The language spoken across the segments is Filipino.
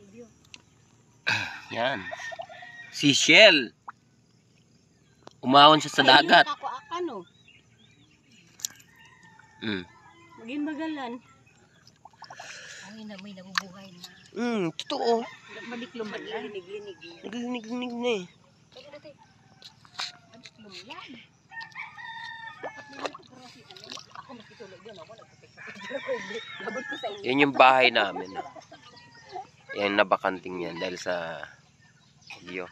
Yan. Seashell. Umahon siya sa dagat. Ano? Maging magalan. Ay na, may nabubuhay na. Totoo. Balik-lumad lang. Naglinig na eh. Balik-lumad. Ako makitulog yun. Ako nagpapicture. Yan yung bahay namin. Yan nabakanting yan dahil sa iyo.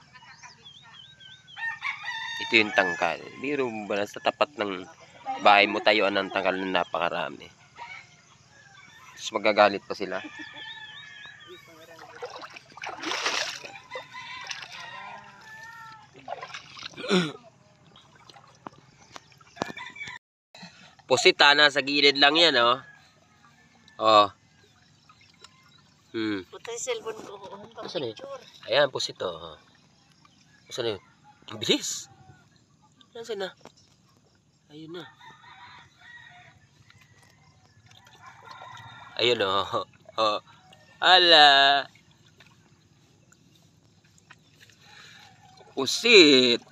Ito yung tangkal. Biro ba sa tapat ng bahay mo tayuan ng tangkal na napakarami. Tapos magagalit pa sila. Pusita na sa gilid lang yan, oh. Oh. Puta yung cellphone ko. Asan yun? Ayan, pusit, oh. Asan yun? Ang bilis. Nasaan na? Ayun na. Ayun, oh. Oh. Ala. Pusit.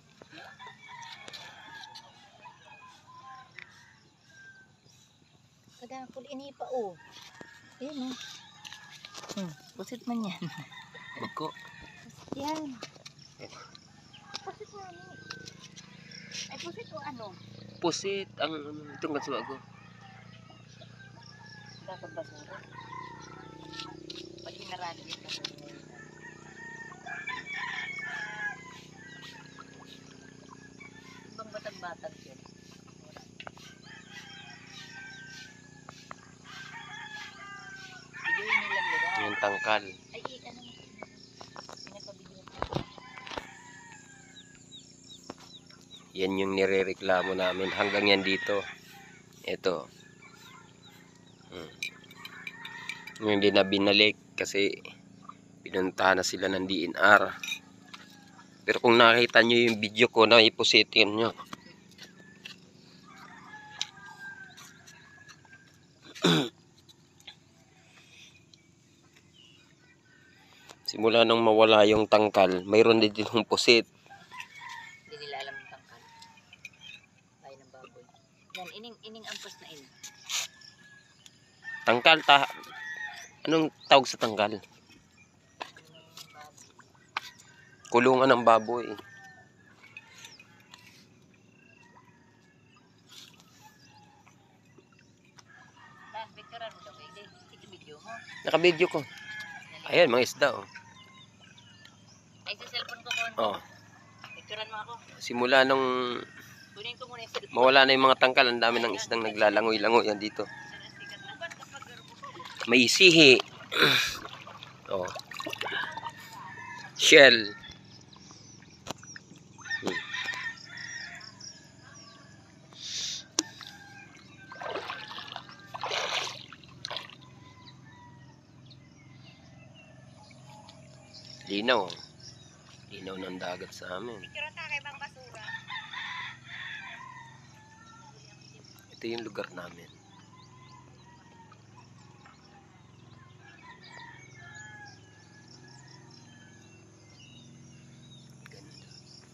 Kadang pul ini pa, oh. Ayun, oh. Pusit man yan. Magko. Yan. Pusit na ano? Ay, pusit o ano? Pusit. Ang itong katsuwa ko. Dapat basura. Pag hinarali yun. Ibang batag-batag yun. Yung tangkal. Ay, ano mo? Pinapabigyan ko. Yan yung nirereklamo namin. Hanggang yan dito. Ito. Hindi na binalik kasi pinuntahan na sila ng DNR. Pero kung nakita nyo yung video ko na ipositin nyo. Simula nung mawala yung tangkal, mayroon din ditong pusit. Hindi nila alam yung tangkal. Tayo ng baboy. Yan, ining ampas na in. Tangkal, anong tawag sa tangkal? Kulungan ng baboy. Picturean mo daw, hindi. Sige, video mo. Naka-video ko. Ayan, mga isda, oh. Ay, sa cellphone ko konti. Oh. Picturean mo ako. Simula nung Kunin ko muna yung cellphone. mawala na yung mga tangkal, ang dami ng isdang naglalangoy-langoy yan dito. May sihi. Oh. Shell. Linaw. Linaw ng dagat sa amin. Picturean tayo bang basura. Ito yung lugar namin. Ganda.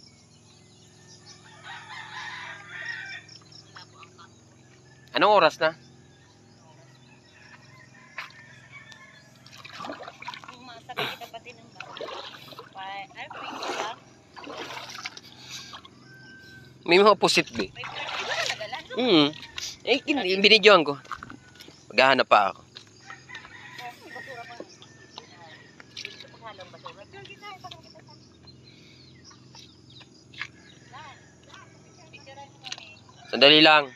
Anong oras na? Masakit kita pati ng baboy. Ay, picture lang. May mga pusit ba? Eh, binidyoan ko. Maghahanap pa ako. Sandali lang.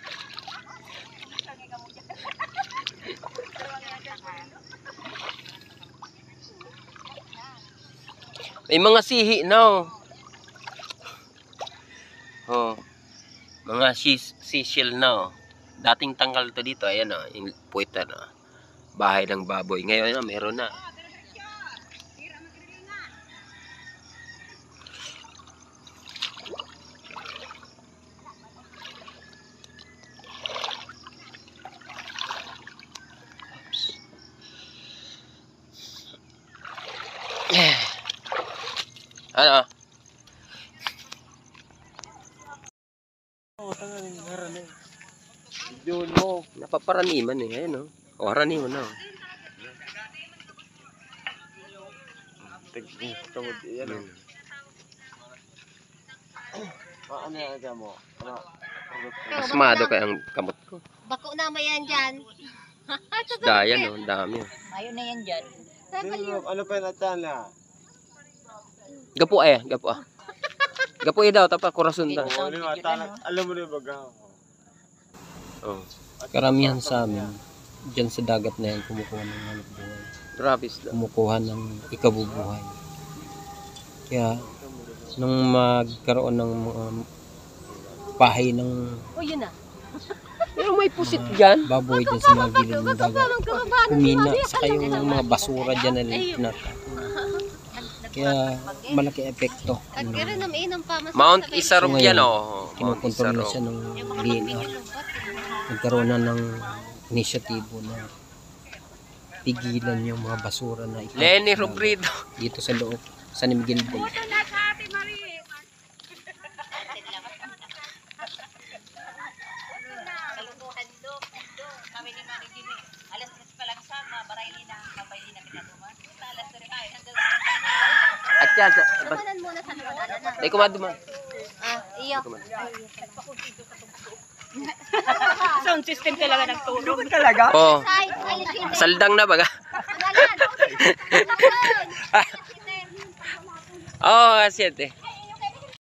May mga sihi na, oh. Mga seashell na, oh. Dating tangkal to dito, ayan, oh, yung puwitan, oh. Bahay ng baboy. Ngayon na, meron na. Ano? Yun mo. Napaparaniman eh. Ayun o. O, haraniman na o. Tungod yan. Ano yan mo? Ano? Asmado kaya ang kamot ko. Bako na yan dyan. Dayan o. Ang dami o. Ayaw na yan dyan. Ano pa yung atala? Gapo eh. Gapo ah. Gapo eh daw. Tapa kurason daw. Alam mo na yung baga. Oh. Karamihan sa amin, dyan sa dagat na yan, kumukuha ng hanap buhay. Grabe daw. Kumukuha ng ikabubuhay. Kaya, nung magkaroon ng mga pahay ng O yun na. Pero may pusit dyan. baboy dyan sa mga gilid ng dagat, kumina, saka yung mga basura dyan na tinatapon. Kaya, malaki epekto. At kaya naminam pa mas Mount Isarog So, yan ngayon, o. Mount Kinukontrol na Isarog. siya ng DNR. Nagkaroon na ng inisyatibo na pigilan yung mga basura na itapon Lenny Robredo. dito sa loob, San Miguel Bay. Kalutuhan do. Kami ni Mami Jimmy. Alas 3 pa lang sa mabarayli na mabayli na pinatuman. Alas 3 tayo hanggang At yan. Kanan muna sa naman na. Ay, kumado man. Iyo. sound system talaga nagtulog. Oh. Side, alisin. Saldang na baga. Pagalan. Oo, oh, kasi ate.